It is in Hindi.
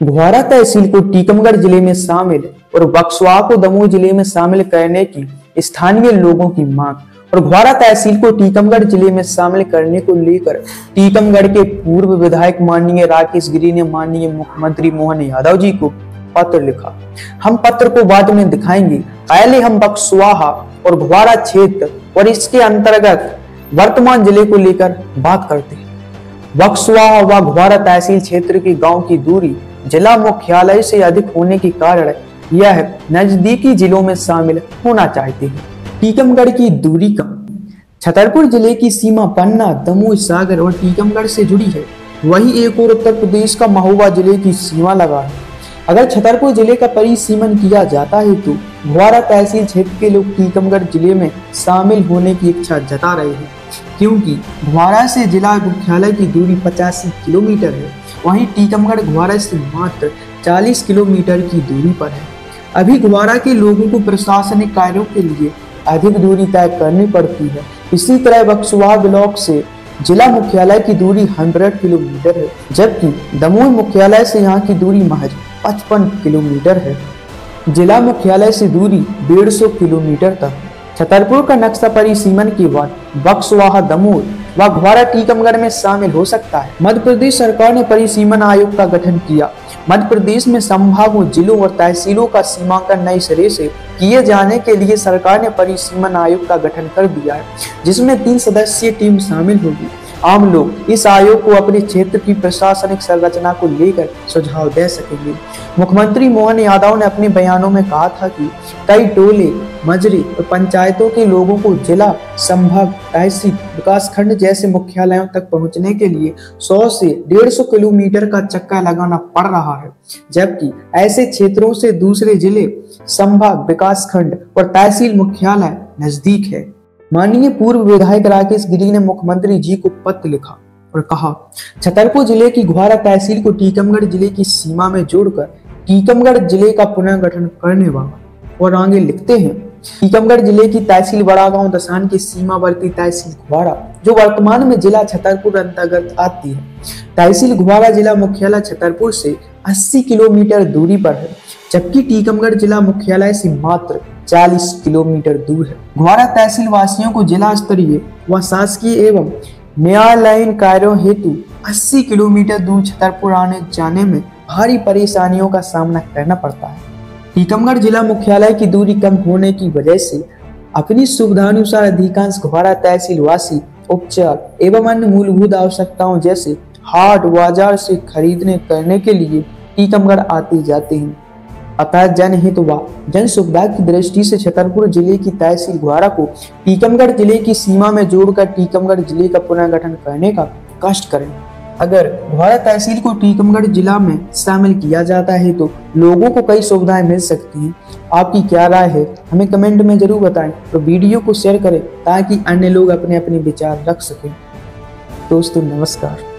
घुवारा तहसील को टीकमगढ़ जिले में शामिल और बक्सवा को दमोह जिले में शामिल करने की स्थानीय लोगों की मांग और घुवारा तहसील को टीकमगढ़ जिले में शामिल करने को लेकर टीकमगढ़ के पूर्व विधायक माननीय राकेश गिरी ने माननीय मुख्यमंत्री मोहन यादव जी को पत्र लिखा। हम पत्र को बाद में दिखाएंगे, पहले हम बक्सवाहा और घुवारा क्षेत्र और इसके अंतर्गत वर्तमान जिले को लेकर बात करते हैं। बक्सवाहा व घुवारा तहसील क्षेत्र के गांव की दूरी जिला मुख्यालय से अधिक होने के कारण यह नजदीकी जिलों में शामिल होना चाहते हैं। टीकमगढ़ की दूरी का छतरपुर जिले की सीमा पन्ना, दमोह, सागर और टीकमगढ़ से जुड़ी है। वही एक और उत्तर प्रदेश का महोबा जिले की सीमा लगा है। अगर छतरपुर जिले का परिसीमन किया जाता है तो घुवारा तहसील क्षेत्र के लोग टीकमगढ़ जिले में शामिल होने की इच्छा जता रहे हैं, क्योंकि घुवारा से जिला मुख्यालय की दूरी 85 किलोमीटर है। वहीं टीकमगढ़ घुवारा से मात्र 40 किलोमीटर की दूरी पर है। अभी घुवारा के लोगों को प्रशासनिक कार्यों के लिए अधिक दूरी तय करनी पड़ती है। इसी तरह बक्सवा ब्लॉक से जिला मुख्यालय की दूरी 100 किलोमीटर है, जबकि दमोह मुख्यालय से यहाँ की दूरी महज 55 किलोमीटर है। जिला मुख्यालय से दूरी 150 किलोमीटर तक। छतरपुर का नक्शा परिसीमन के बाद बक्सवाहा, दमोह व घुवारा टीकमगढ़ में शामिल हो सकता है। मध्य प्रदेश सरकार ने परिसीमन आयोग का गठन किया। मध्य प्रदेश में संभागों, जिलों और तहसीलों का सीमांकन नए सिरे से किए जाने के लिए सरकार ने परिसीमन आयोग का गठन कर दिया है, जिसमें 3 सदस्यीय टीम शामिल होगी। आम लोग इस आयोग को अपने क्षेत्र की प्रशासनिक संरचना को लेकर सुझाव दे सकेंगे। मुख्यमंत्री मोहन यादव ने अपने बयानों में कहा था कि कई टोले, मजरे और पंचायतों के लोगों को जिला, संभाग, तहसील, विकासखंड जैसे मुख्यालयों तक पहुंचने के लिए 100 से 150 किलोमीटर का चक्का लगाना पड़ रहा है, जबकि ऐसे क्षेत्रों से दूसरे जिले, संभाग, विकासखंड और तहसील मुख्यालय नजदीक है। माननीय पूर्व विधायक राकेश गिरी ने मुख्यमंत्री जी को पत्र लिखा और कहा, छतरपुर जिले की घुवारा तहसील को टीकमगढ़ जिले की सीमा में जोड़कर टीकमगढ़ जिले का पुनर्गठन करने वाला। और आगे लिखते हैं, टीकमगढ़ जिले की तहसील बड़ागांव दसान की सीमावर्ती तहसील घुवारा, जो वर्तमान में जिला छतरपुर अंतर्गत आती है। तहसील घुवारा जिला मुख्यालय छतरपुर से 80 किलोमीटर दूरी पर है, जबकि टीकमगढ़ जिला मुख्यालय से मात्र 40 किलोमीटर दूर है। घुवारा तहसील वासियों को जिला स्तरीय व शासकीय एवं न्यायालयीन कार्यों हेतु 80 किलोमीटर दूर छतरपुर आने जाने में भारी परेशानियों का सामना करना पड़ता है। टीकमगढ़ जिला मुख्यालय की दूरी कम होने की वजह से अपनी सुविधानुसार अधिकांश घुवारा तहसील वासी उपचार एवं अन्य मूलभूत आवश्यकताओं जैसे हाट बाजार से खरीदने करने के लिए टीकमगढ़ आते जाते हैं। अतः जनहित व जन सुविधा की दृष्टि से छतरपुर जिले की तहसील घुवारा को टीकमगढ़ जिले की सीमा में जोड़कर टीकमगढ़ जिले का पुनर्गठन करने का कष्ट करें। अगर घुवारा तहसील को टीकमगढ़ जिला में शामिल किया जाता है तो लोगों को कई सुविधाएं मिल सकती हैं। आपकी क्या राय है, हमें कमेंट में जरूर बताएं। तो वीडियो को शेयर करें ताकि अन्य लोग अपने अपने विचार रख सकें। दोस्तों नमस्कार।